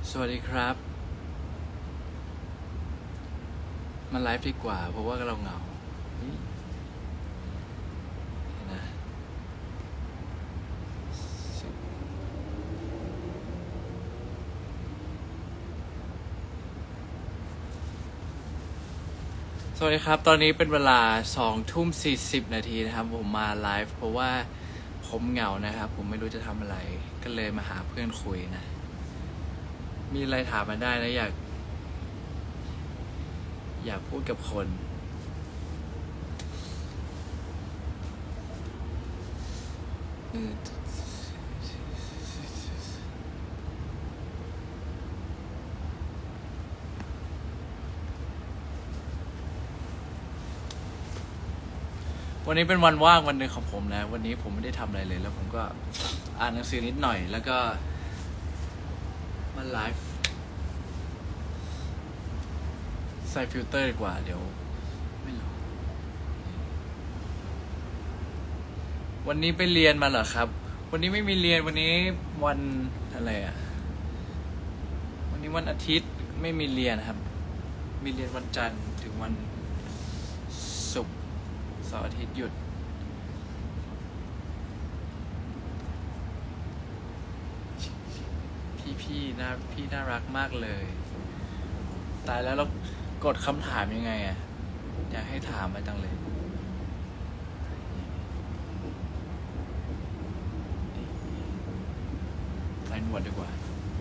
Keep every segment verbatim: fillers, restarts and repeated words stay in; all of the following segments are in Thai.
สวัสดีครับมาไลฟ์ดีกว่าเพราะว่าเราเหงานะสวัสดีครับตอนนี้เป็นเวลาสองทุ่มสี่สิบนาทีนะครับผมมาไลฟ์เพราะว่าผมเหงานะครับผมไม่รู้จะทำอะไรก็เลยมาหาเพื่อนคุยนะมีอะไรถามมาได้นะอยากอยากพูดกับคนวันนี้เป็นวันว่างวันหนึ่งของผมนะวันนี้ผมไม่ได้ทำอะไรเลยแล้วผมก็อ่านหนังสือนิดหน่อยแล้วก็มาไลฟ์ใส่ฟิลเตอร์ดีกว่าเดี๋ยวไม่รู้วันนี้ไปเรียนมาเหรอครับวันนี้ไม่มีเรียนวันนี้วันอะไรอ่ะวันนี้วันอาทิตย์ไม่มีเรียนครับมีเรียนวันจันทร์ถึงวันศุกร์เสาร์อาทิตย์หยุดพี่พี่น่าพี่น่ารักมากเลยตายแล้วเรากดคำถามยังไงอ่ะอยากให้ถามมาจังเลยใส่หนวดดีกว่า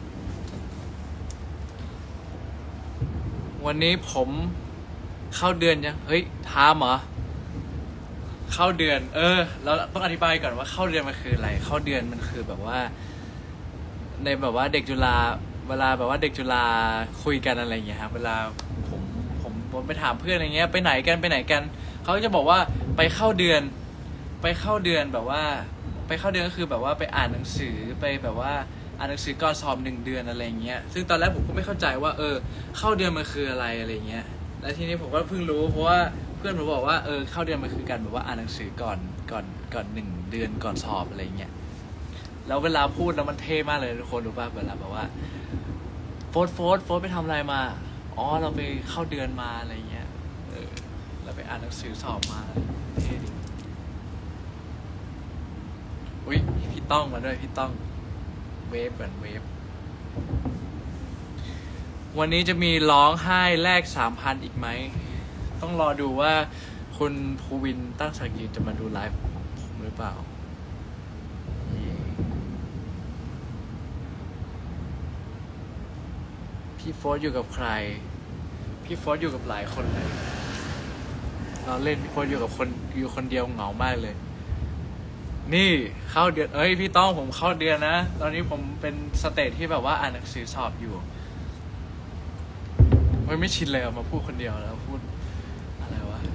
วันนี้ผมเข้าเดือนยังเฮ้ยถามเหรอเข้าเดือนเออเราต้องอธิบายก่อนว่าเข้าเดือนมันคืออะไรเข้าเดือนมันคือแบบว่าในแบบว่าเด็กจุฬาเวลาแบบว่าเด็กจุฬาคุยกันอะไรอย่างเงี้ยครับเวลาผมผมผมไปถามเพื่อนอะไรเงี้ยไปไหนกันไปไหนกันเขาก็จะบอกว่าไปเข้าเดือนไปเข้าเดือนแบบว่าไปเข้าเดือนก็คือแบบว่าไปอ่านหนังสือไปแบบว่าอ่านหนังสือก่อนสอบหนึ่งเดือนอะไรเงี้ยซึ่งตอนแรกผมก็ไม่เข้าใจว่าเออเข้าเดือนมันคืออะไรอะไรเงี้ยแล้วทีนี้ผมก็เพิ่งรู้เพราะว่าเพื่อนผมบอกว่าเออเข้าเดือนมันคือการแบบว่าอ่านหนังสือก่อนก่อนก่อนหนึ่งเดือนก่อนสอบอะไรเงี้ยแล้วเวลาพูดแล้วมันเท่มากเลยทุกคนรู้ป่ะเวลาแบบว่าโฟร์โฟร์โฟร์ไปทำอะไรมาอ๋อเราไปเข้าเดือนมาอะไรเงี้ยเออเราไปอ่านหนังสือสอบมาเท่ดิอุ้ยพี่ต้องมาด้วยพี่ต้องเวฟเหมือนเวฟวันนี้จะมีร้องไห้แลกสามพันอีกไหมต้องรอดูว่าคุณภูวินตั้งสักยืนจะมาดูไลฟ์ของผมหรือเปล่าพี่โฟร์อยู่กับใครพี่โฟร์อยู่กับหลายคนเลยเราเล่นพี่โฟร์อยู่กับคนอยู่คนเดียวเหงามากเลยนี่เข้าเดือนเอ้ยพี่ต้องผมเข้าเดือนนะตอนนี้ผมเป็นสเตจที่แบบว่าอ่านหนังสือสอบอยู่ไม่ไม่ชินเลยมาพูดคนเดียวแล้วพูดอะไรวะ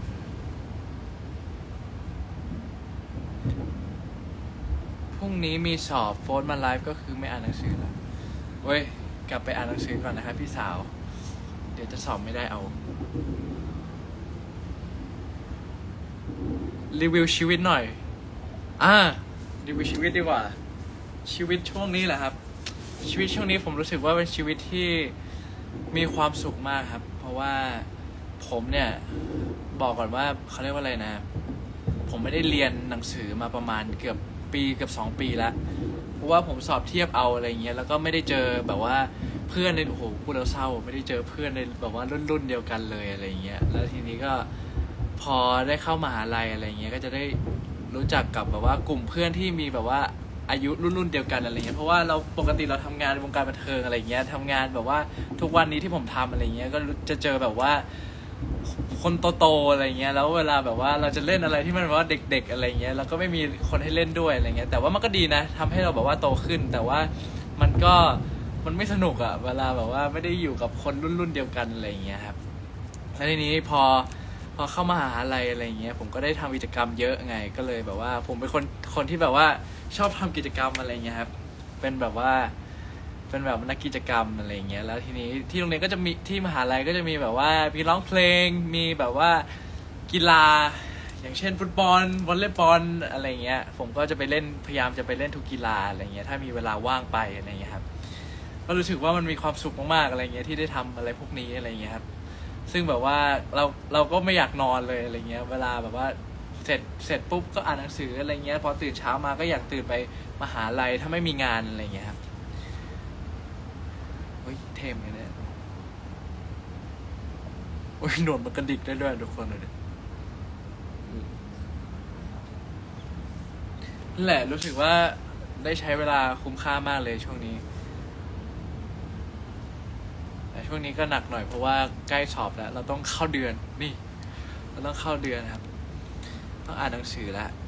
พรุ่งนี้มีสอบโฟนมาไลฟ์ก็คือไม่อ่านหนังสือแล้วเว้ยกลับไปอ่านหนังสือก่อนนะครับพี่สาวเดี๋ยวจะสอบไม่ได้เอารีวิวชีวิตหน่อยอ่ารีวิวชีวิตดีกว่าชีวิตช่วงนี้แหละครับชีวิตช่วงนี้ผมรู้สึกว่าเป็นชีวิตที่มีความสุขมากครับเพราะว่าผมเนี่ยบอกก่อนว่าเขาเรียกว่าอะไรนะผมไม่ได้เรียนหนังสือมาประมาณเกือบปีเกือบสองปีแล้วเพราะว่าผมสอบเทียบเอาอะไรเงี้ยแล้วก็ไม่ได้เจอแบบว่าเพื่อนในโอ้โหพูดแล้วเศร้าไม่ได้เจอเพื่อนในแบบว่ารุ่นรุ่นเดียวกันเลยอะไรเงี้ยแล้วทีนี้ก็พอได้เข้ามหาลัยอะไรเงี้ยก็จะได้รู้จักกับแบบว่ากลุ่มเพื่อนที่มีแบบว่าอายุรุ่นรุ่นเดียวกันอะไรเงี้ยเพราะว่าเราปกติเราทำงานในวงการบันเทิงอะไรเงี้ยทำงานแบบว่าทุกวันนี้ที่ผมทำอะไรเงี้ยก็จะเจอแบบว่าคนโตๆอะไรเงี้ยแล้วเวลาแบบว่าเราจะเล่นอะไรที่มันแบบว่าเด็กๆอะไรเงี้ยเราก็ไม่มีคนให้เล่นด้วยอะไรเงี้ยแต่ว่ามันก็ดีนะทำให้เราแบบว่าโตขึ้นแต่ว่ามันก็มันไม่สนุกอะเวลาแบบว่าไม่ได้อยู่กับคนรุ่นรุ่นเดียวกันอะไรเงี้ยครับแล้วทีนี้พอพอเข้ามหาลัยอะไรเงี้ยผมก็ได้ทำกิจกรรมเยอะไงก็เลยแบบว่าผมเป็นคนคนที่แบบว่าชอบทำกิจกรรมอะไรเงี้ยครับเป็นแบบว่าเป็นแบบนักกิจกรรมอะไรเงี้ยแล้วทีนี้ที่โรงเรียนก็จะมีที่มหาลัยก็จะมีแบบว่ามีร้องเพลงมีแบบว่ากีฬาอย่างเช่นฟุตบอลวอลเลย์บอลอะไรเงี้ยผมก็จะไปเล่นพยายามจะไปเล่นทุกกีฬาอะไรเงี้ยถ้ามีเวลาว่างไปอะไรเงี้ยครับก็รู้สึกว่ามันมีความสุขมากๆอะไรเงี้ยที่ได้ทำอะไรพวกนี้อะไรเงี้ยครับซึ่งแบบว่าเราเราก็ไม่อยากนอนเลยอะไรเงี้ยเวลาแบบว่าเสร็จเสร็จปุ๊บก็อ่านหนังสืออะไรเงี้ยพอตื่นเช้ามาก็อยากตื่นไปมหาลัยถ้าไม่มีงานอะไรเงี้ยครับโอ้ยเทมเลยเนี่ยโอ้ยหนวดมันกระดิกได้ด้วยทุกคนเลยนั่นแหละรู้สึกว่าได้ใช้เวลาคุ้มค่ามากเลยช่วงนี้แต่ช่วงนี้ก็หนักหน่อยเพราะว่าใกล้สอบแล้วเราต้องเข้าเดือนนี่เราต้องเข้าเดือนครับต้องอ่านหนังสือแล้ว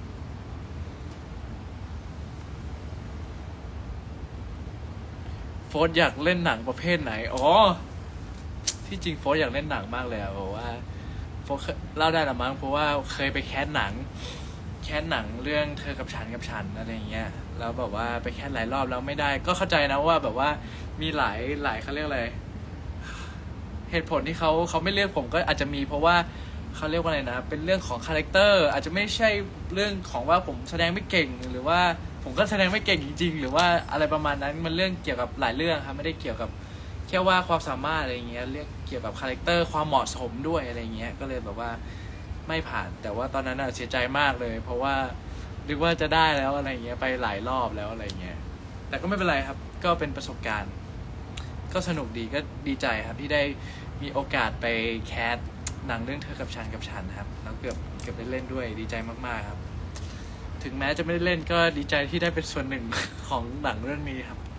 โฟร์อยากเล่นหนังประเภทไหนอ๋อที่จริงโฟร์อยากเล่นหนังมากเลยอะบอกว่าโฟร์เล่าได้หรือมั้งเพราะว่าเคยไปแคสหนังแคสหนังเรื่องเธอกับฉันกับฉันอะไรเงี้ยแล้วแบบว่าไปแคสหลายรอบแล้วไม่ได้ก็เข้าใจนะว่าแบบว่ามีหลายหลายเขาเรียกอะไรเหตุผลที่เขาเขาไม่เลือกผมก็อาจจะมีเพราะว่าเขาเรียกว่าอะไรนะเป็นเรื่องของคาแรคเตอร์อาจจะไม่ใช่เรื่องของว่าผมแสดงไม่เก่งหรือว่าผมก็แสดงไม่เก่งจริงๆหรือว่าอะไรประมาณนั้นมันเรื่องเกี่ยวกับหลายเรื่องครับไม่ได้เกี่ยวกับแค่ว่าความสามารถอะไรเงี้ยเรื่องเกี่ยวกับคาแรคเตอร์ความเหมาะสมด้วยอะไรเงี้ยก็เลยแบบว่าไม่ผ่านแต่ว่าตอนนั้นเสียใจมากเลยเพราะว่านึกว่าจะได้แล้วอะไรเงี้ยไปหลายรอบแล้วอะไรเงี้ยแต่ก็ไม่เป็นไรครับก็เป็นประสบการณ์ก็สนุกดีก็ดีใจครับที่ได้มีโอกาสไปแคสหนังเรื่องเธอกับฉันกับฉันครับแล้วเกือบเกือบได้เล่นด้วยดีใจมากๆครับถึงแม้จะไม่ได้เล่นก็ดีใจที่ได้เป็นส่วนหนึ่งของหนังเรื่องนี้ครับ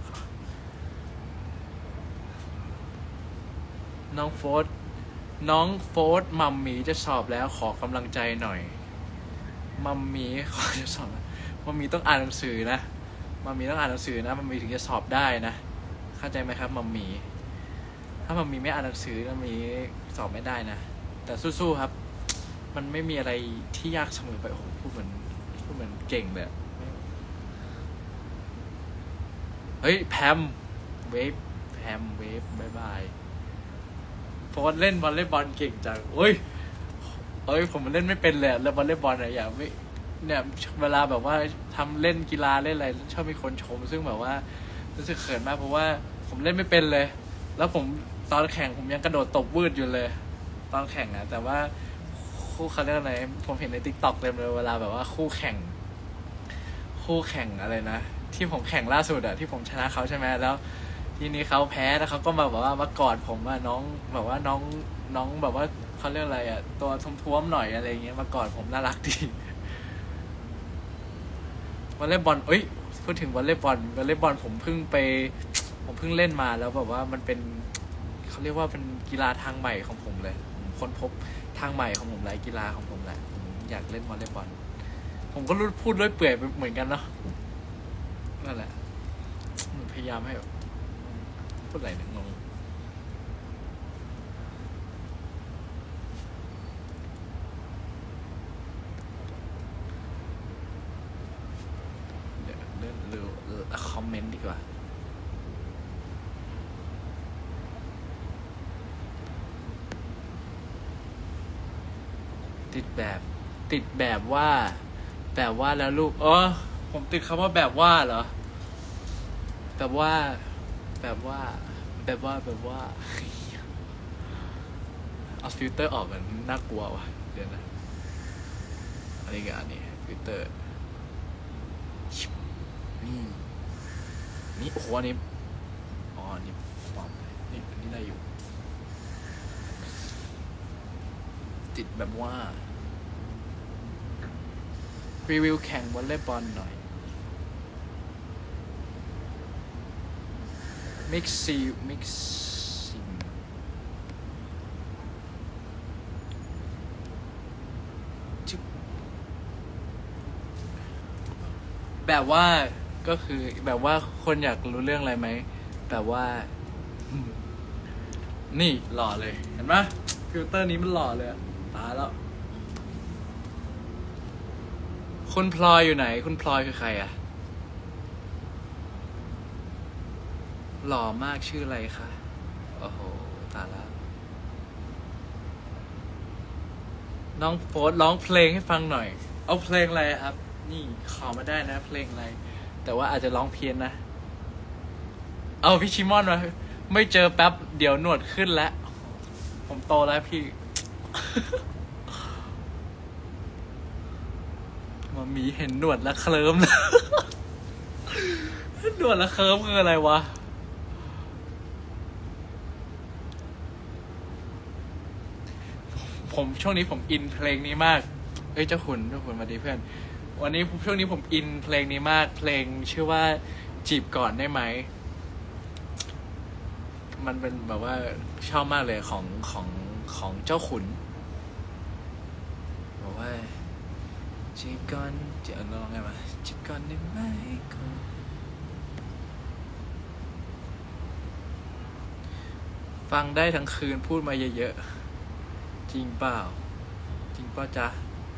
น้องโฟร์น้องโฟร์มัมมี่จะสอบแล้วขอกำลังใจหน่อยมัมมี่ขอจะสอบมัมมี่ต้องอ่านหนังสือนะมัมมี่ต้องอ่านหนังสือนะมัมมี่ถึงจะสอบได้นะเข้าใจไหมครับมัมมี่ถ้ามัมมี่ไม่อ่านหนังสือมัมมี่สอบไม่ได้นะแต่สู้ๆครับมันไม่มีอะไรที่ยากเสมอไปโอ้โหพูดเหมือนพูดเหมือนเก่งเลยเฮ้ยแพมเวฟแพมเวฟบายบายโฟร์เล่นวอลเลย์บอลเก่งจังโอ้ยเอ้ยผมเล่นไม่เป็นเลยแล้ววอลเลย์บอลอะอย่างไม่เนี่ยเวลาแบบว่าทำเล่นกีฬาเล่นอะไรชอบมีคนชมซึ่งแบบว่ารู้สึกเขินมากเพราะว่าผมเล่นไม่เป็นเลยแล้วผมตอนแข่งผมยังกระโดดตบวืดอยู่เลยตอนแข่งนะแต่ว่าคู่เขาเรียกอะไรผมเห็นใน ติ๊กต็อก เต็มเลยเวลาแบบว่าคู่แข่งคู่แข่งอะไรนะที่ผมแข่งล่าสุดอะที่ผมชนะเขาใช่ไหมแล้วทีนี้เขาแพ้แล้วเขาก็มาแบบว่ามากอดผมว่าน้องแบบว่าน้องน้องแบบว่าเขาเรียกอะไรอะตัวท้วมๆหน่อยอะไรเงี้ยมากอดผมน่ารักดีวอลเลย์บอลเอ้ยพูดถึงวอลเลย์บอลวอลเลย์บอลผมเพิ่งไปผมเพิ่งเล่นมาแล้วแบบว่ามันเป็นเขาเรียกว่าเป็นกีฬาทางใหม่ของผมเลยผมค้นพบทางใหม่ของผมหลายกีฬาของผมแหละผมอยากเล่นวอลเลย์บอลผมก็รู้พูดด้วยเปื่อยเหมือนกันเนาะนั่นแหละพยายามให้พูดอะไรเนี่ยงงเดี๋ยวเลื่อนดูคอมเมนต์ดีกว่าติดแบบติดแบบว่าแบบว่าแล้วลูกเออผมติดคำว่าแบบว่าเหรอแบบว่าแบบว่าแบบว่าแบบว่าเอาฟิลเตอร์ออกกันน่ากลัวว่ะเดี๋ยวนะอันนี้กับอันนี้ฟิลเตอร์นี่นี่โอ้โหอันนี้อ๋ออันนี้ปลอมนี่อันนี้ได้อยู่ติดแบบว่ารีวิวแข่งวอลเลย์บอลหน่อยมิกซีมิกซิงแบบว่าก็คือแบบว่าคนอยากรู้เรื่องอะไรไหมแบบว่านี่หล่อเลยเห็นไหมฟิลเตอร์นี้มันหล่อเลยตายแล้วคุณพลอยอยู่ไหนคุณพลอยคือใครอะหล่อมากชื่ออะไรคะโอ้โหตายแล้วน้องโฟร์ร้องเพลงให้ฟังหน่อยเอาเพลงอะไรครับนี่ขอมาได้นะเพลงอะไรแต่ว่าอาจจะร้องเพี้ยนนะเอาพี่ชิมอนมาไม่เจอแป๊บเดี๋ยวหนวดขึ้นแล้วผมโตแล้วพี่ มามีเห็นหนวดแล้วเคลิ้ม หนวดแล้วเคลิ้มคืออะไรวะผมช่วงนี้ผมอินเพลงนี้มากเอ้ยเจ้าขุนเจ้าขุนมาดีเพื่อนวันนี้ช่วงนี้ผมอินเพลงนี้มากเพลงชื่อว่าจีบก่อนได้ไหมมันเป็นแบบว่าชอบมากเลยของของของเจ้าขุนบอกว่าจีบก่อนจะเอาลองไงมาจีบก่อนได้ไหมฟังได้ทั้งคืนพูดมาเยอะๆจริงเปล่าจริงเปล่าจ๊ะ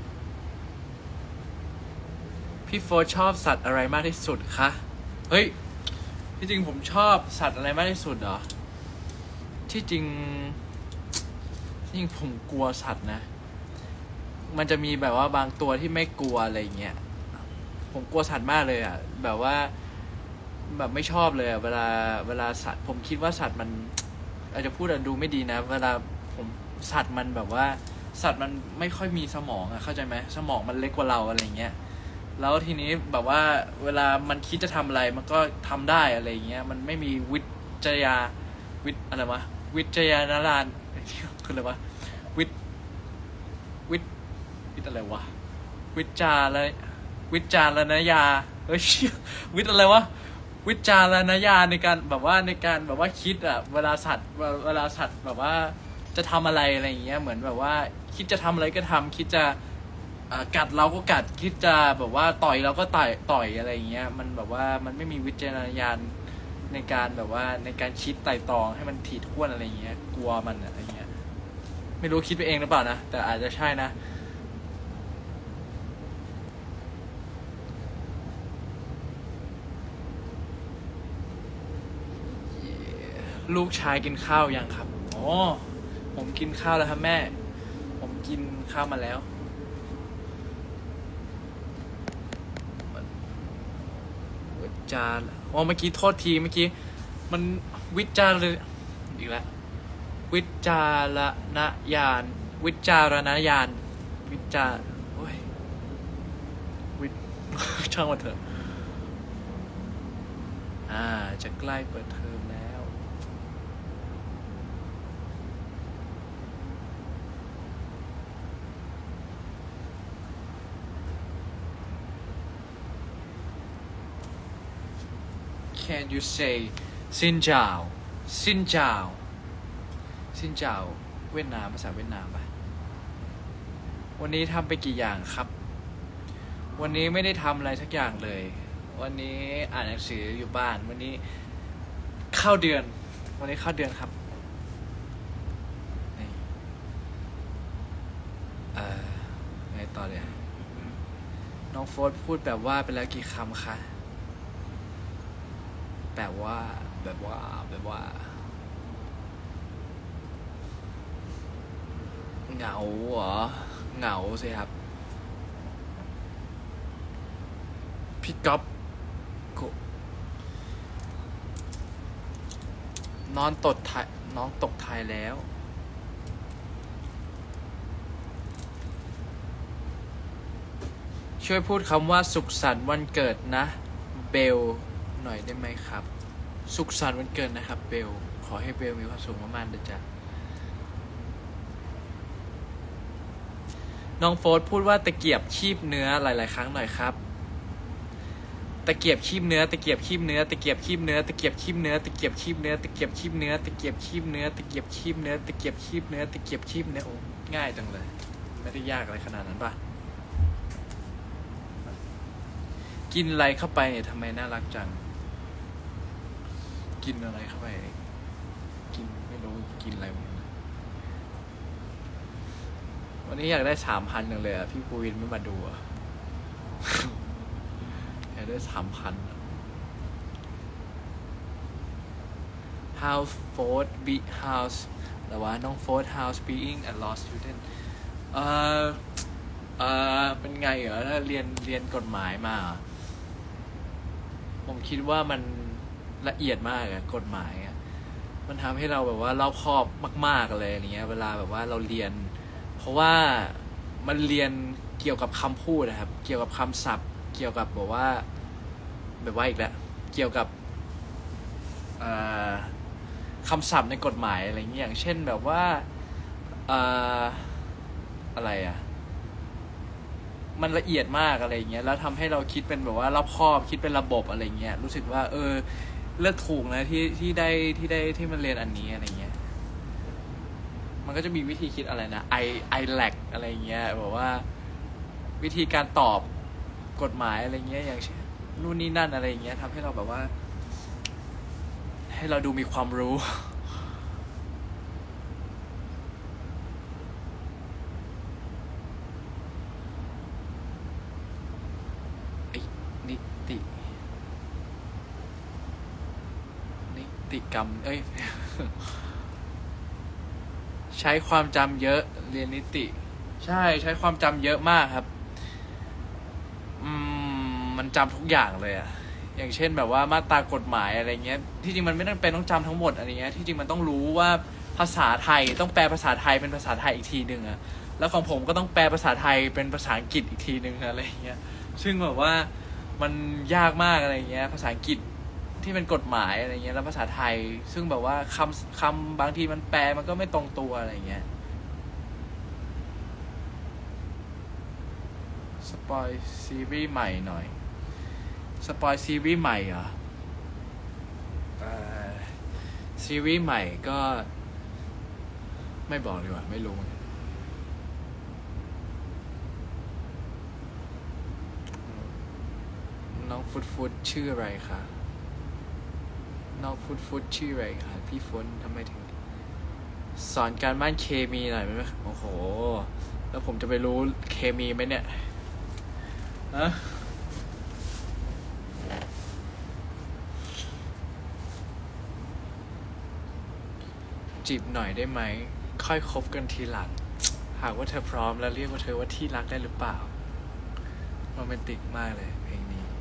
พี่โฟร์ชอบสัตว์อะไรมากที่สุดคะเฮ้ยที่จริงผมชอบสัตว์อะไรมากที่สุดเหรอที่จริงที่จริงผมกลัวสัตว์นะมันจะมีแบบว่าบางตัวที่ไม่กลัวอะไรเงี้ยผมกลัวสัตว์มากเลยอ่ะแบบว่าแบบไม่ชอบเลยอ่ะเวลาเวลาสัตว์ผมคิดว่าสัตว์มันอาจจะพูดดูไม่ดีนะเวลาผมสัตว์มันแบบว่าสัตว์มันไม่ค่อยมีสมองอ่ะเข้าใจไหมสมองมันเล็กกว่าเราอะไรเงี้ยแล้วทีนี้แบบว่าเวลามันคิดจะทำอะไรมันก็ทำได้อะไรเงี้ยมันไม่มีวิจารณวิทอะไรวะวิจารณญาณคืออะไรวะวิทวิทวิทอะไรวะวิจารวิจารณญาเฮ้ยวิทอะไรวะวิจารณญาณในการแบบว่าในการแบบว่าคิดอ่ะเวลาสัตว์เวลาสัตว์แบบว่าจะทำอะไรอะไรอย่างเงี้ยเหมือนแบบว่าคิดจะทำอะไรก็ทำคิดจะกัดเราก็กัดคิดจะแบบว่าต่อยเราก็ต่อยต่อยอะไรอย่างเงี้ยมันแบบว่ามันไม่มีวิจารณญาณในการแบบว่าในการคิดไต่ตองให้มันถี่ถ้วนอะไรอย่างเงี้ยกลัวมันอะไรเงี้ยไม่รู้คิดไปเองหรือเปล่านะแต่อาจจะใช่นะลูกชายกินข้าวยังครับอ๋อผมกินข้าวแล้วครับแม่ผมกินข้าวมาแล้ววิจารณ์อ๋อเมื่อกี้โทษทีเมื่อกี้มันวิจารณ์เลยอีกแล้ววิจารณญาณวิจารณญาณวิจารโอ้ยวิช่างมันเถอะอ่าจะใกล้เปิดเทอมแล้วCan you say ซินเจ้าซินเจ้าซินเจ้าเวียดนามภาษาเวียดนามป่ะวันนี้ทำไปกี่อย่างครับวันนี้ไม่ได้ทำอะไรสักอย่างเลยวันนี้อ่านหนังสืออยู่บ้านวันนี้เข้าเดือนวันนี้เข้าเดือนครับเอ่อไงต่อเนี่ยน้องโฟร์พูดแบบว่าไปแล้วกี่คำคะแบบว่าแบบว่าแบบว่าเหงาเหรอเหงาสิครับพี่ก๊อฟนอนตดไทยน้องตกไทยแล้วช่วยพูดคำว่าสุขสันต์วันเกิดนะเบลหน่อยได้ไหมครับสุขสันต์วันเกิดนะครับเบลขอให้เบลมีความสุขมากๆเด้อจ้ะน้องโฟร์พูดว่าตะเกียบคีบเนื้อหลายๆครั้งหน่อยครับตะเกียบคีบเนื้อตะเกียบคีบเนื้อตะเกียบคีบเนื้อตะเกียบคีบเนื้อตะเกียบคีบเนื้อตะเกียบคีบเนื้อตะเกียบคีบเนื้อตะเกียบคีบเนื้อตะเกียบคีบเนื้อตะเกียบคีบเนื้อโอ้ง่ายจังเลยไม่ได้ยากอะไรขนาดนั้นป่ะกินอะไรเข้าไปเนี่ยทำไมน่ารักจังกินอะไรเข้าไปกินไม่รู้กินอะไรวันนี้อยากได้สามพันหนึ่งเลยอ่ะพี่ภูวินไม่มาดูอ่ะ อยากได้สามพัน How Ford be House แต่ว่าน้อง Ford House being a law student เอ่อเอ่อเป็นไงเหรอถ้าเรียนเรียนกฎหมายมาผมคิดว่ามันละเอียดมากอะกฎหมายอะมันทำให้เราแบบว่ารอบคอบมากๆเลยอย่างเงี้ยเวลาแบบว่าเราเรียนเพราะว่ามันเรียนเกี่ยวกับคำพูดนะครับเกี่ยวกับคำศัพท์เกี่ยวกับแบบว่าแบบว่าอีกแล้วเกี่ยวกับคำศัพท์ในกฎหมายอะไรเงี้ยอย่างเช่นแบบว่าอะไรอะมันละเอียดมากอะไรเงี้ยแล้วทำให้เราคิดเป็นแบบว่ารอบคอบคิดเป็นระบบอะไรเงี้ยรู้สึกว่าเออเลือกถูกนะที่ที่ได้ที่ได้ที่มันเรียนอันนี้อะไรเงี้ยมันก็จะมีวิธีคิดอะไรนะ I I lack อะไรเงี้ยแบบว่าวิธีการตอบกฎหมายอะไรเงี้ยอย่างเช่นนู่นนี่นั่นอะไรเงี้ยทำให้เราแบบว่าให้เราดูมีความรู้นิตินิติกรรมเอ้ย ใช้ความจำเยอะเรียนนิติใช่ใช้ความจำเยอะมากครับอืมมันจำทุกอย่างเลยอะอย่างเช่นแบบว่ามาตรากฎหมายอะไรเงี้ยที่จริงมันไม่ต้องเป็นต้องจำทั้งหมดอะไรเงี้ยที่จริงมันต้องรู้ว่าภาษาไทยต้องแปลภาษาไทยเป็นภาษาไทยอีกทีนึงอะแล้วของผมก็ต้องแปลภาษาไทยเป็นภาษาอังกฤษอีกทีนึงอะไรเงี้ยซึ่งแบบว่ามันยากมากอะไรเงี้ยภาษาอังกฤษที่เป็นกฎหมายอะไรเงี้ยแล้วภาษาไทยซึ่งแบบว่าคำคำบางทีมันแปลมันก็ไม่ตรงตัวอะไรเงี้ยสปอยซีรีส์ใหม่หน่อยสปอยซีรีส์ใหม่เหรอซีรีส์ใหม่ก็ไม่บอกดีกว่าไม่รู้น้องฟุตฟุตชื่ออะไรคะน้องฟุตฟุตชื่ออะไรคะพี่ฝนทำไมถึงสอนการบ้านเคมีหน่อยไหมโอ้โหแล้วผมจะไปรู้เคมีไหมเนี่ยฮะจีบหน่อยได้ไหมค่อยคบกันทีหลังหากว่าเธอพร้อมแล้วเรียกว่าเธอว่าที่รักได้หรือเปล่าโรแมนติกมากเลยเพลงนี้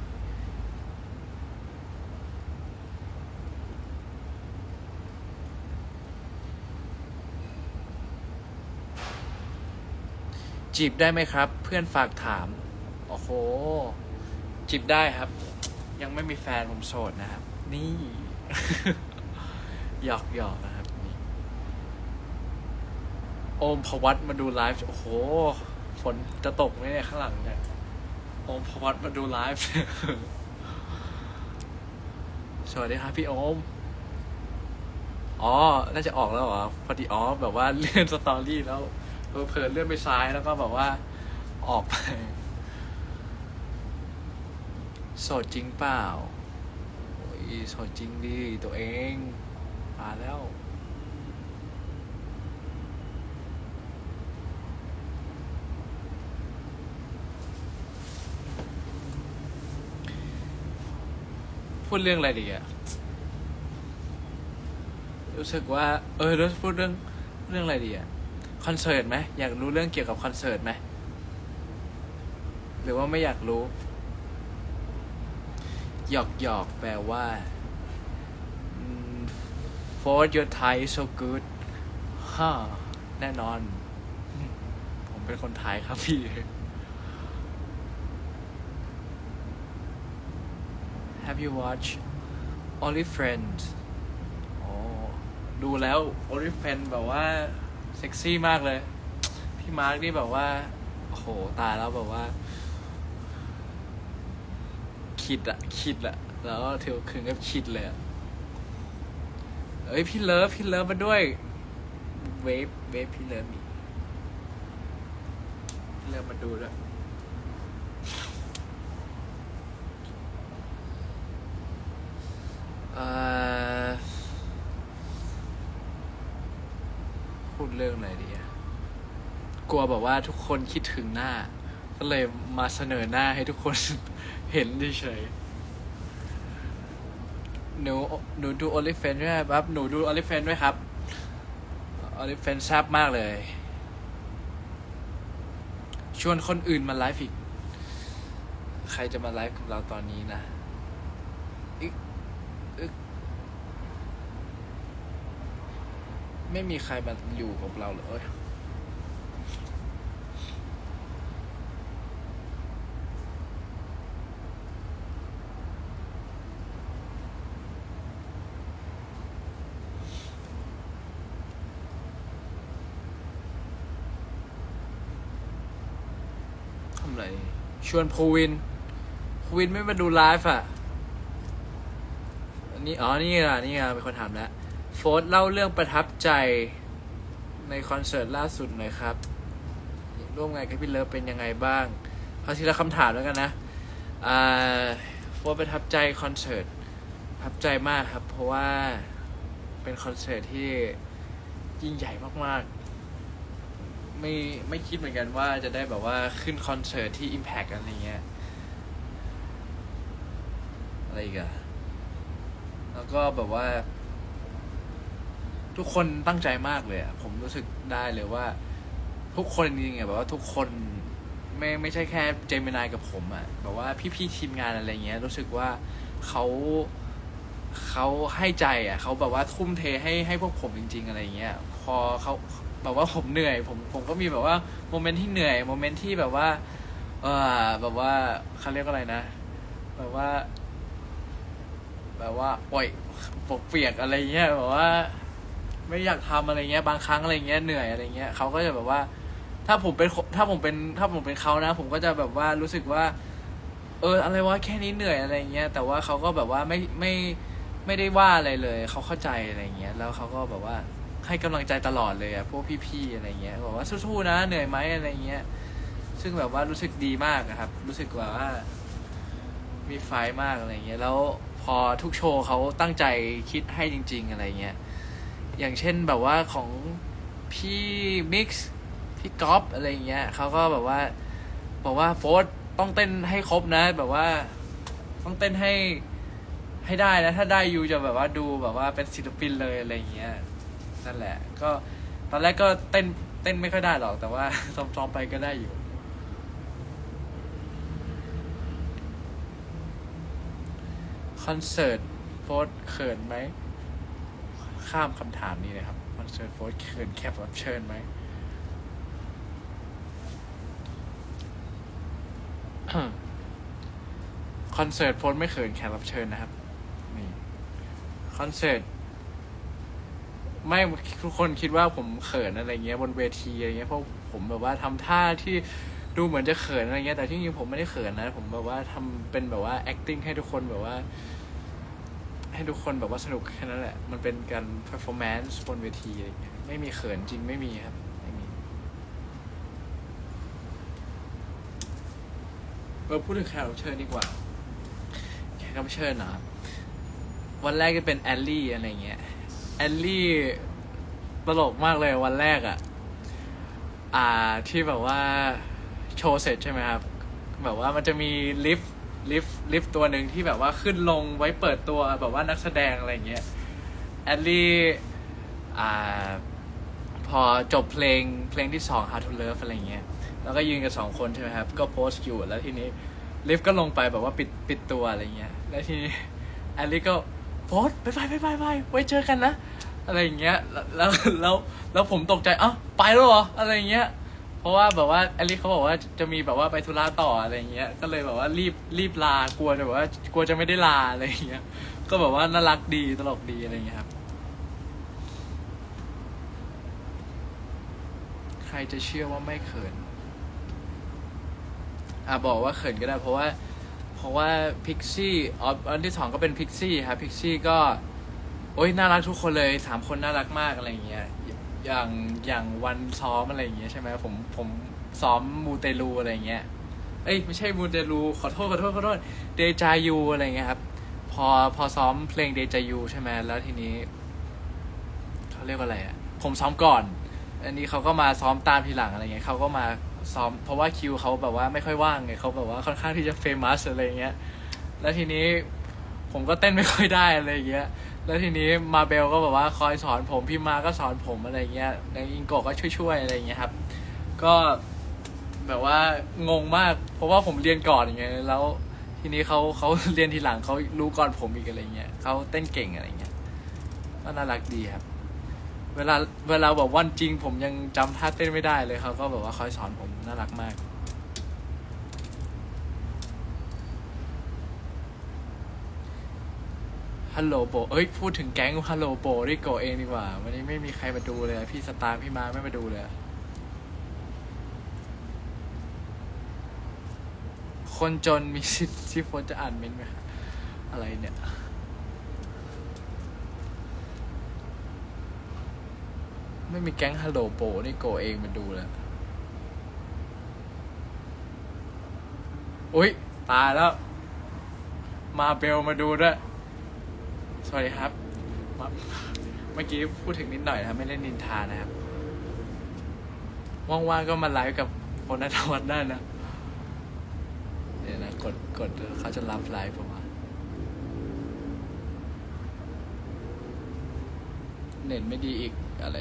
จีบได้ไหมครับเพื่อนฝากถามโอ้โหจีบได้ครับยังไม่มีแฟนผมโสดนะครับนี่ หยอกหยอกนะครับนี่โอมพวัตมาดูไลฟ์โอ้โหฝนจะตกไหมเนี่ยข้างหลังเนี่ยโอมพวัตมาดูไลฟ์ สวัสดีครับพี่โอมอ๋อน่าจะออกแล้วเหรอพอดีอ๋อแบบว่าเลื่อนสตอรี่แล้วเพลินเลื่อนไปซ้ายแล้วก็แบบว่าออกไปโสดจริงเปล่าโอ้ยโสดจริงดิตัวเองมาแล้วพูดเรื่องอะไรดีอะรู้สึกว่าเออแล้วพูดเรื่องเรื่องอะไรดีอะคอนเสิร์ตไหมอยากรู้เรื่องเกี่ยวกับคอนเสิร์ตไหมหรือว่าไม่อยากรู้หยอกหยอกแปลว่า for your Thai so good ฮ่าแน่นอนผมเป็นคนไทยครับพี่ Have you watched Only Friends อ๋อดูแล้ว Only Friends แบบว่าเซ็กซี่มากเลยพี่มาร์คนี่แบบว่าโอ้โหตายแล้วแบบว่าคิดอะคิดอะแล้วเทวคืนก็คิดเลยอะเอ้ยพี่เลิฟพี่เลิฟมาด้วยเวฟเวฟพี่เลิฟมีพี่เลิฟมาดูด้วยเอ่อพูดเรื่องอะไรดีอะกลัวแบบว่าทุกคนคิดถึงหน้าก็เลยมาเสนอหน้าให้ทุกคน เห็นเฉยหนูหนูดู OnlyFans ด้วยครับหนูดู OnlyFans ด้วยครับ OnlyFans แซ่บมากเลยชวนคนอื่นมาไลฟ์อีกใครจะมาไลฟ์กับเราตอนนี้นะอึ๊กอึ๊กไม่มีใครมาอยู่กับเราเลยทำไรชวนภูวินภูวินไม่มาดูไลฟ์อ่ะนี่อ๋อนี่อ่ะนี่อ่ะเป็นคนถามแล้วโฟร์เล่าเรื่องประทับใจในคอนเสิร์ตล่าสุดหน่อยครับร่วมงานกับพี่เลิฟเป็นยังไงบ้างเอาทีละคำถามแล้วกันนะอ่าโฟร์ประทับใจคอนเสิร์ตประทับใจมากครับเพราะว่าเป็นคอนเสิร์ตที่ยิ่งใหญ่มากๆไม่ไม่คิดเหมือนกันว่าจะได้แบบว่าขึ้นคอนเสิร์ตที่ Impact อะไรเงี้ยอะไรอีกอะแล้วก็แบบว่าทุกคนตั้งใจมากเลยอะผมรู้สึกได้เลยว่าทุกคนจริงๆอะแบบว่าทุกคนไม่ไม่ใช่แค่เจมินายกับผมอะแบบว่าพี่ๆทีมงานอะไรเงี้ยรู้สึกว่าเขาเขาให้ใจอะเขาแบบว่าทุ่มเทให้ให้พวกผมจริงๆอะไรเงี้ยพอเขาแบบว่าผมเหนื่อยผมผมก็มีแบบว่าโมเมนต์ที่เหนื่อยโมเมนต์ที่แบบว่าเออแบบว่าเขาเรียกอะไรนะแบบว่าแบบว่าโอยปกเปียกอะไรเงี้ยแบบว่าไม่อยากทำอะไรเงี้ยบางครั้งอะไรเงี้ยเหนื่อยอะไรเงี้ยเขาก็จะแบบว่าถ้าผมเป็นถ้าผมเป็นถ้าผมเป็นเขานะผมก็จะแบบว่ารู้สึกว่าเอออะไรวะแค่นี้เหนื่อยอะไรเงี้ยแต่ว่าเขาก็แบบว่าไม่ไม่ไม่ได้ว่าอะไรเลยเขาเข้าใจอะไรเงี้ยแล้วเขาก็แบบว่าให้กำลังใจตลอดเลยอะพวกพี่ๆอะไรเงี้ยบอกว่าสู้ๆนะเหนื่อยไหมอะไรเงี้ยซึ่งแบบว่ารู้สึกดีมากนะครับรู้สึกว่ามีไฟมากอะไรเงี้ยแล้วพอทุกโชว์เขาตั้งใจคิดให้จริงๆอะไรเงี้ยอย่างเช่นแบบว่าของพี่มิกซ์พี่ก๊อฟอะไรเงี้ยเขาก็แบบว่าบอกว่าโฟร์ต้องเต้นให้ครบนะแบบว่าต้องเต้นให้ให้ได้นะถ้าได้ยูจะแบบว่าดูแบบว่าเป็นศิลปินเลยอะไรเงี้ยนั่นแหละก็ตอนแรกก็เต้นเต้นไม่ค่อยได้หรอกแต่ว่าซ้อมๆไปก็ได้อยู่คอนเสิร์ตโฟร์เขินไหมข้ามคำถามนี้เลยครับคอนเสิร์ตโฟร์เขินแคปรับเชิญไหมคอนเสิร์ตโฟร์ไม่เขินแขกรับเชิญนะครับนี่คอนเสิร์ตไม่ทุกคนคิดว่าผมเขินอะไรเงี้ยบนเวทีอะไรเงี้ยเพราะผมแบบว่าทำท่าที่ดูเหมือนจะเขินอะไรเงี้ยแต่ที่จริงผมไม่ได้เขินนะผมแบบว่าทำเป็นแบบว่า acting ให้ทุกคนแบบว่าให้ทุกคนแบบว่าสนุกแค่นั้นแหละมันเป็นการ performance บนเวทีอะไรเงี้ยไม่มีเขินจริงไม่มีครับไม่มีเราพูดถึงแขกรับเชิญดีกว่าแขกรับเชิญนะวันแรกก็เป็นแอลลี่อะไรเงี้ยแอลลี่ตลกมากเลยวันแรกอ่ะอ่าที่แบบว่าโชว์เสร็จใช่ไหมครับแบบว่ามันจะมีลิฟต์ลิฟต์ลิฟต์ตัวหนึ่งที่แบบว่าขึ้นลงไว้เปิดตัวแบบว่านักแสดงอะไรเงี้ยแอลลี่อ่าพอจบเพลงเพลงที่สอง How to Love อะไรเงี้ยแล้วก็ยืนกันสองคนใช่ไหมครับก็โพสต์อยู่แล้วทีนี้ลิฟต์ก็ลงไปแบบว่าปิดปิดตัวอะไรเงี้ยแล้วทีนี้แอลลี่ก็โพสต์ไปไปไปไปไปไว้เจอกันนะอะไรอย่างเงี้ยแล้วแล้วแล้วผมตกใจอ้าวไปแล้วเหรออะไรเงี้ยเพราะว่าแบบว่าแอลลี่เขาบอกว่าจะมีแบบว่าไปธุระต่ออะไรเงี้ยก็เลยแบบว่ารีบรีบลากลัวจะแบบว่ากลัวจะไม่ได้ลาอะไรเงี้ยก็แบบว่าน่ารักดีตลกดีอะไรเงี้ยครับใครจะเชื่อว่าไม่เขินอ่ะบอกว่าเขินก็ได้เพราะว่าเพราะว่าพิกซี่อ๋ออันที่สองก็เป็นพิกซี่ครับพิกซี่ก็โอ้ยน่ารักทุกคนเลยสามคนน่ารักมากอะไรเงี้ยอย่างอย่างวันซ้อมอะไรอย่างเงี้ยใช่ไหมผมผมซ้อมมูเตลูอะไรเงี้ยเอ้ยไม่ใช่มูเตลูขอโทษขอโทษขอโทษเดจายูอะไรเงี้ยครับพอพอซ้อมเพลงเดจายูใช่ไหมแล้วทีนี้เขาเรียกว่าอะไรอ่ะผมซ้อมก่อนอันนี้เขาก็มาซ้อมตามทีหลังอะไรเงี้ยเขาก็มาซ้อมเพราะว่าคิวเขาแบบว่าไม่ค่อยว่างไงเขาแบบว่าค่อนข้างที่จะเฟมัสอะไรเงี้ยแล้วทีนี้ผมก็เต้นไม่ค่อยได้อะไรเงี้ยแล้วทีนี้มาเบลก็แบบว่าคอยสอนผมพี่มาก็สอนผมอะไรเงี้ยแล้วอิงโกะก็ช่วยๆอะไรเงี้ยครับก็แบบว่างงมากเพราะว่าผมเรียนก่อนอย่างเงี้ยแล้วทีนี้เขาเขาเรียนทีหลังเขารู้ก่อนผมอีกอะไรเงี้ยเขาเต้นเก่งอะไรเงี้ยก็น่ารักดีครับเวลาเวลาบอกวันจริงผมยังจำท่าเต้นไม่ได้เลยเขาก็แบบว่าคอยสอนผมน่ารักมากฮัลโหลโบเอ้ยพูดถึงแก๊งฮัลโหลโบริโกเองดีกว่าวันนี้ไม่มีใครมาดูเลยพี่สตาร์พี่มาไม่มาดูเลยคนจนมีสิทธิ์ที่โฟนจะอ่านเมนต์ไหมอะไรเนี่ยไม่มีแก๊งฮัลโหลโบนี่โกเองมาดูเลยอุ๊ยตายแล้วมาเบลมาดูด้วยสวัสดีครับเมื่อกี้พูดถึงนิดหน่อยนะครับไม่ได้นินทานะครับว่างๆก็มาไลฟ์กับคนนัทวัฒน์ได้นะเดี๋ยวนะกดกดเขาจะรับไลฟ์ผมอ่ะเน็ตไม่ดีอีกอะไร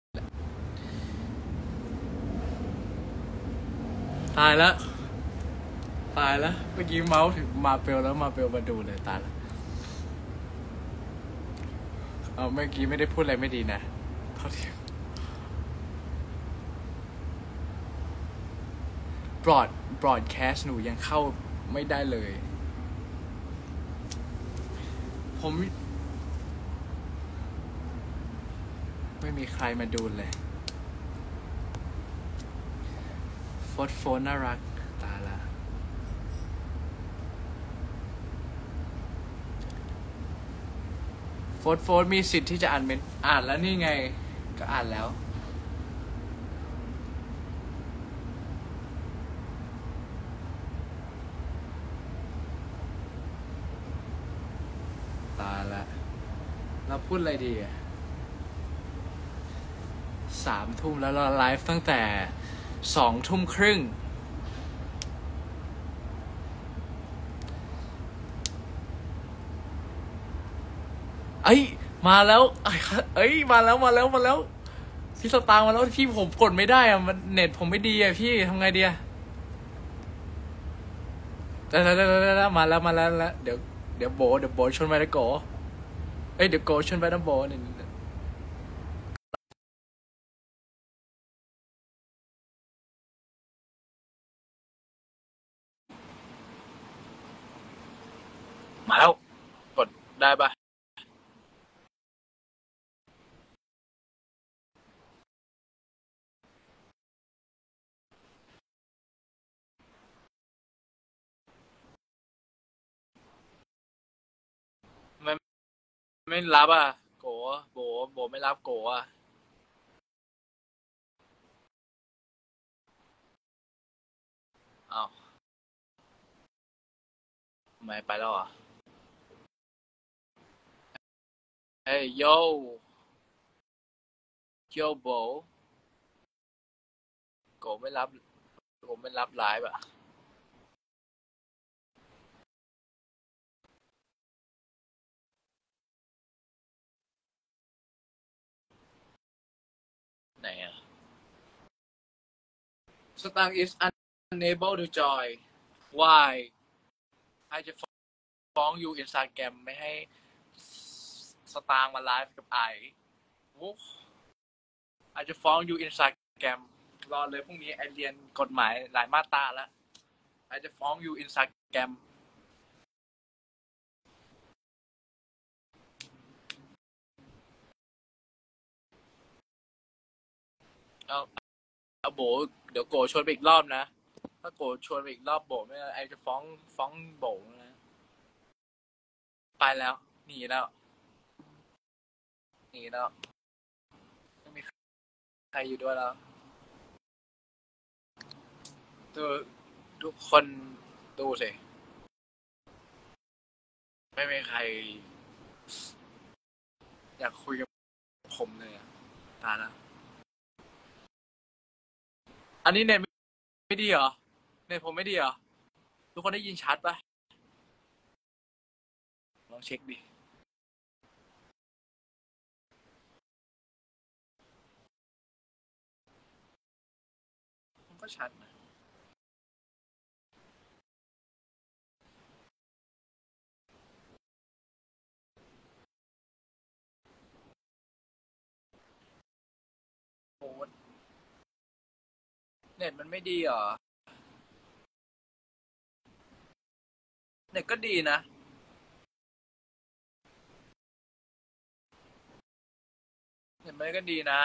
ตายแล้วตายแล้วเมื่อกี้เมาส์ถึงมาเปลแล้วมาเปลมาดูเลยตายแล้วเอาเมื่อกี้ไม่ได้พูดอะไรไม่ดีนะเท่าที่บรอดบรอดแคสต์หนูยังเข้าไม่ได้เลยผมไม่มีใครมาดูเลยโฟร์โฟนน่ารักตายละโฟร์โฟนมีสิทธิ์ที่จะอ่านเมนอ่านแล้วนี่ไงก็อ่านแล้วตายละเราพูดอะไรดีอ่ะสามทุ่มแล้วเราไลฟ์ตั้งแต่สองทุ่มครึ่งเอ้ยมาแล้วเอ้ยมาแล้วมาแล้วมาแล้วพี่สตางค์มาแล้วพี่ผมกดไม่ได้อะมันเน็ตผมไม่ดีอะพี่ทำไงดีอะได้แล้วได้แล้วมาแล้วมาแล้วแล้วเดี๋ยวเดี๋ยวโบเดี๋ยวโบชนไปนะโกเอ้ยเดี๋ยวโกชนไปนะโบนี่มาแล้วกดได้ปะไม่ไม่รับอ่ะโกโบโบไม่รับโกอ่ะอ้าวไม่ไปแล้วอ่ะเฮ้ยโยโยโบโกไม่รับโกไม่รับไลฟ์อ่ะไหนอ่ะสตางค์ is unable to join why ไอจะฟ้องยูอินสตาแกรมไม่ให้สตางค์มาไลฟ์กับไอโอ้ไอจะฟ้องยูอินสตาแกรมรอเลยพรุ่งนี้ไอเรียนกฎหมายหลายมาตราแล้วไอจะฟ้องยูอินสตาแกรมเอาเอาโบเดี๋ยวโกชวนไปอีกรอบนะถ้าโกชวนไปอีกรอบโบไม่ไอจะฟ้องฟ้องโบนะไปแล้วหนีแล้วหนีแล้วไม่มีใครอยู่ด้วยแล้วตัวทุกคนดูสิไม่มีใครอยากคุยกับผมเลยอะตายแล้วอันนี้เน็ตไม่ดีเหรอเน็ตผมไม่ดีเหรอทุกคนได้ยินชัดปะลองเช็คดิมันก็ชัดนะเน็ตมันไม่ดีเหรอเน็ตก็ดีนะเน็ตมันก็ดีนะ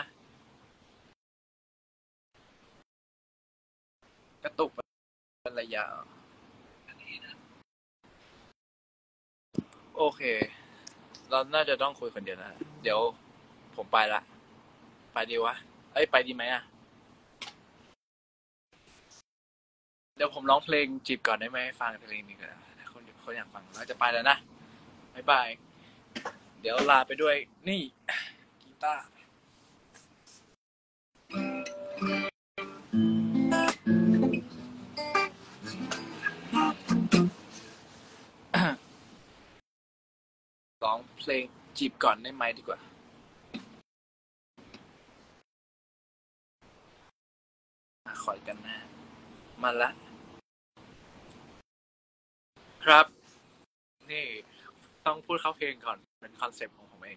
กระตุกเป็นระยะโอเคเราน่าจะต้องคุยคนเดียวนะเดี๋ยวผมไปละไปดีวะเอ้ยไปดีไหมอะเดี๋ยวผมร้องเพลงจีบก่อนได้ไหมฟังเพลงนี้ก่อนคนคนอยากฟังเราจะไปแล้วนะบ๊ายบายเดี๋ยวลาไปด้วยนี่กีตาร์ร้องเพลงจีบก่อนได้ไหมดีกว่าขอกันนะมาละครับนี่ต้องพูดเข้าเพลงก่อนเป็นคอนเซ็ปต์ของผมเอง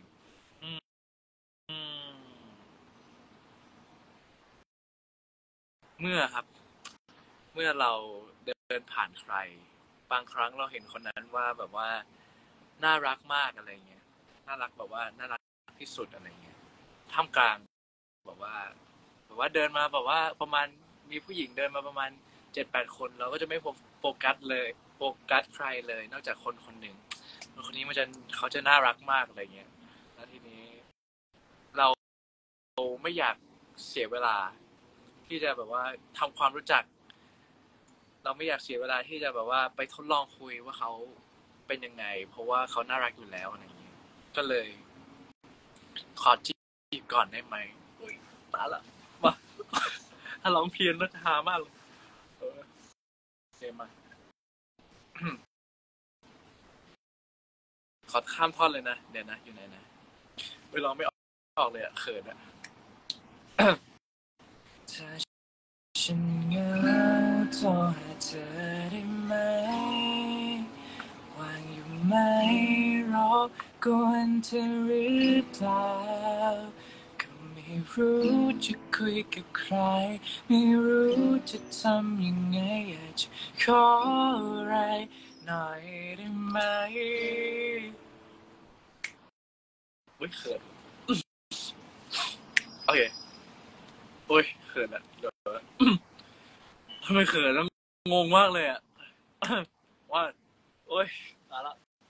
เมื่อครับเมื่อเราเดินผ่านใครบางครั้งเราเห็นคนนั้นว่าแบบว่าน่ารักมากอะไรเงี้ยน่ารักแบบว่าน่ารักที่สุดอะไรเงี้ยท่ามกลางแบบว่าแบบว่าเดินมาแบบว่าประมาณมีผู้หญิงเดินมาประมาณเจ็ดแปดคนเราก็จะไม่โฟกัสเลยโฟกัสใครเลยนอกจากคนคนหนึ่งคนนี้มันจะเขาจะน่ารักมากอะไรเงี้ยแล้วทีนี้เราไม่อยากเสียเวลาที่จะแบบว่าทำความรู้จักเราไม่อยากเสียเวลาที่จะแบบว่าไปทดลองคุยว่าเขาเป็นยังไงเพราะว่าเขาน่ารักอยู่แล้วอะไรอย่างเงี้ยก็เลยขอจีบก่อนได้ไหมอุ้ยตายละมาถ้าร้องเพี้ยนน่าจะฮามากเลยเออเกมมาขอข้ามท่อนเลยนะเดี๋ยวนะอยู่ไหนนะไปร้องไม่ออกเลยอะเขินอะถ้าฉันเหงาโทรหาเธอได้ไหมว่างอยู่ไหมรบกวนเธอหรือเปล่าก็ไม่รู้จะคุยกับใครไม่รู้จะทำยังไงอยากจะขออะไรหน่อยได้ไหมอุ้ยเขินโอเคโอ้ยเขินอะเดี๋ยวทำไมเขินแล้วงงมากเลยอะว่าโอ้ยตายละ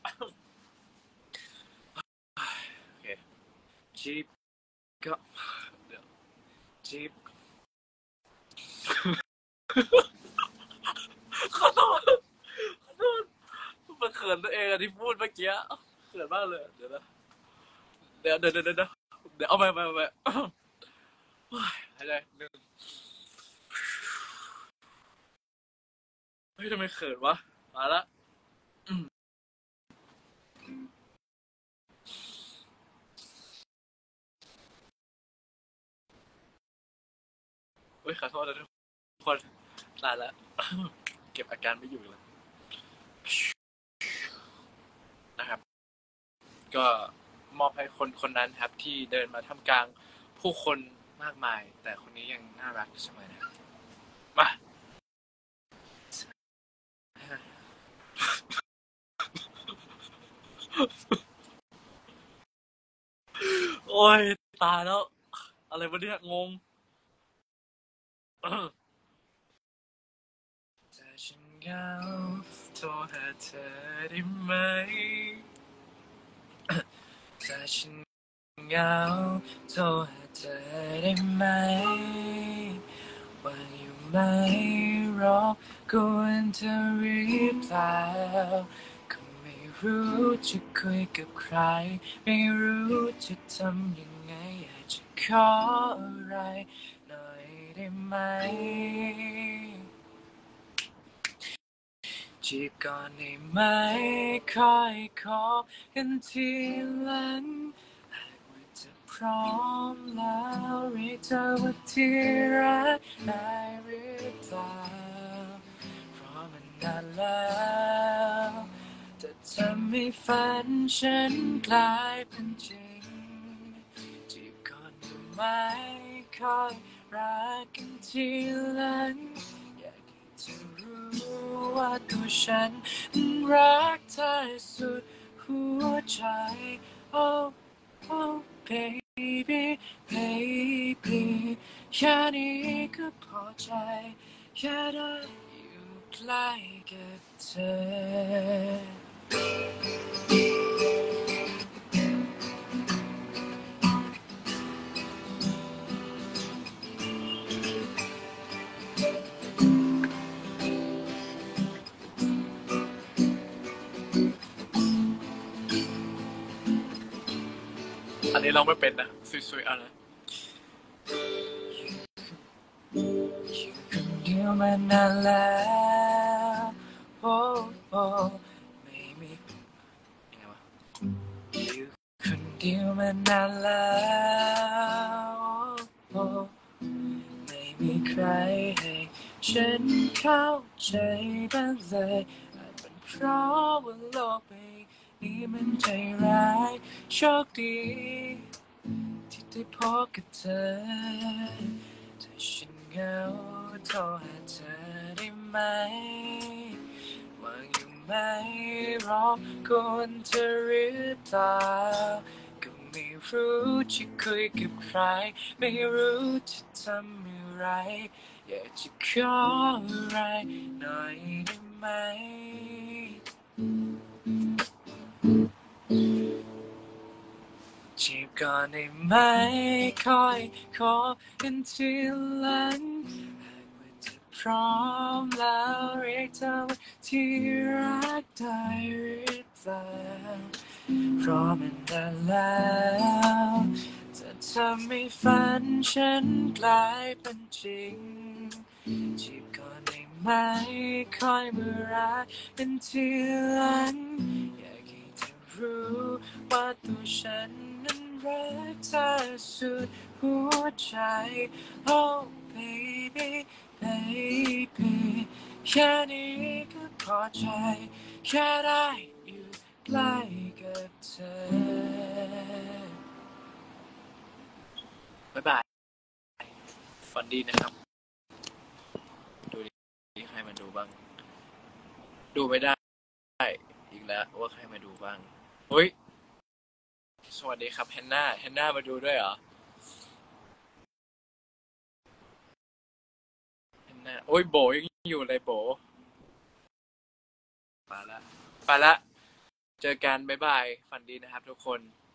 โอเคจีบก็เดี๋ยวจีบขอโทษขอโทษมันเขินตัวเองอะที่พูดเมื่อกี้เขินมากเลยเดี๋ยวนะเดี๋ยวเดี๋ยวเดี๋ยวเดี๋ยวเดี๋ยวเอาไปไปไปหายใจหนึ่งเฮ้ยทำไมเขินวะมาละเฮ้ยขอโทษนะทุกคนตายแล้วเก็บอาการไม่อยู่แล้วนะครับก็มอบให้คนคนนั้นครับที่เดินมาท่ามกลางผู้คนมากมายแต่คนนี้ยังน่ารักเสมอนะมาโอ้ยตายแล้วอะไรวะเนี่ยงงแต่ฉันเหงาโทรหาเธอได้ไหมแต่ฉันเหงาโทรหาเธอได้ไหมว่างอยู่ไหมรบกวนเธอหรือเปล่าก็ไม่รู้จะคุยกับใครไม่รู้จะทำยังไงอยากจะขออะไรหน่อยได้ไหมจีบก่อนได้ไหมค่อยขอกันทีหลังหากว่าจะพร้อมแล้วเรียกเธอว่าที่รักได้หรือเปล่าเพราะมันนานแล้วจะทำให้ฝันฉันกลายเป็นจริงจีบก่อนได้ไหมค่อยรักกันทีหลังอยากให้เธอรู้ว่าตัวฉันรักเธอสุดหัวใจ oh oh baby baby แค่นี้ก็พอใจแค่ได้อยู่ใกล้กับเธอ อันนี้เราไม่เป็นนะสวยๆอะไรอยู่คนเดียวมานานแล้วโอ้โอ้ไม่มียังไงวะอยู่คนเดียวมานานแล้วโอ้ไม่มีใครให้ฉันเข้าใจบ้างเลยอาจเป็นเพราะว่าโลกใบนี้มันใจร้ายโชคดีที่ได้พบกับเธอถ้าฉันเหงาโทรหาเธอได้ไหมว่างอยู่ไหมรบกวนเธอหรือเปล่าก็ไม่รู้จะคุยกับใครไม่รู้จะทำอะไรอยากจะขออะไรหน่อยได้ไหมจีบก่อนได้ไหมคอยขอกันทีหลังหากว่าเธอพร้อมแล้วเรียกเธอว่าที่รักได้หรือเปล่าเพราะมันนานแล้วจะทำให้ฝันฉันกลายเป็นจริงจีบก่อนได้ไหมคอยมารักกันทีหลังอยากให้เธอรู้ว่าตัวฉันนั้นรักเธอสุดหัวใจ oh baby baby แค่นี้ก็พอใจแค่ได้อยู่ใกล้กับเธอบ๊ายบายฝันดีนะครับดูดิใครมาดูบ้างดูไม่ได้อีกแล้วว่าใครมาดูบ้างเฮ้ยสวัสดีครับแฮนนาแฮนนามาดูด้วยเหรอแฮนนาโอ้ยโบยังอยู่เลยโบไปละไปละเจอกันบ๊ายบายฝันดีนะครับทุกคน